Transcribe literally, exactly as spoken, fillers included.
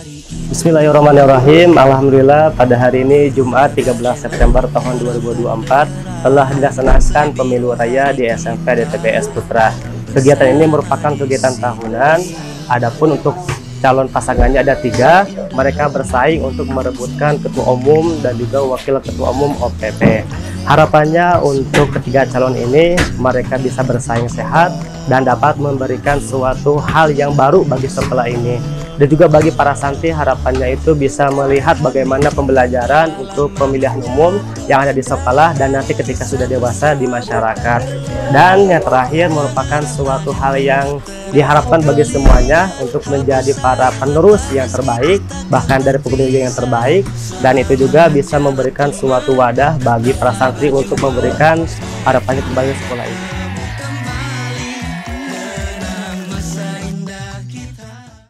Bismillahirrahmanirrahim. Alhamdulillah pada hari ini Jumat tiga belas September tahun dua ribu dua puluh empat telah dilaksanakan pemilu raya di S M P D T P S Putra. Kegiatan ini merupakan kegiatan tahunan. Adapun untuk calon pasangannya ada tiga. Mereka bersaing untuk merebutkan ketua umum dan juga wakil ketua umum O P P. Harapannya untuk ketiga calon ini mereka bisa bersaing sehat dan dapat memberikan suatu hal yang baru bagi sekolah ini. Dan juga bagi para santri harapannya itu bisa melihat bagaimana pembelajaran untuk pemilihan umum yang ada di sekolah dan nanti ketika sudah dewasa di masyarakat. Dan yang terakhir merupakan suatu hal yang diharapkan bagi semuanya untuk menjadi para penerus yang terbaik, bahkan dari pengurus yang terbaik, dan itu juga bisa memberikan suatu wadah bagi para santri untuk memberikan harapannya kembali sekolah itu.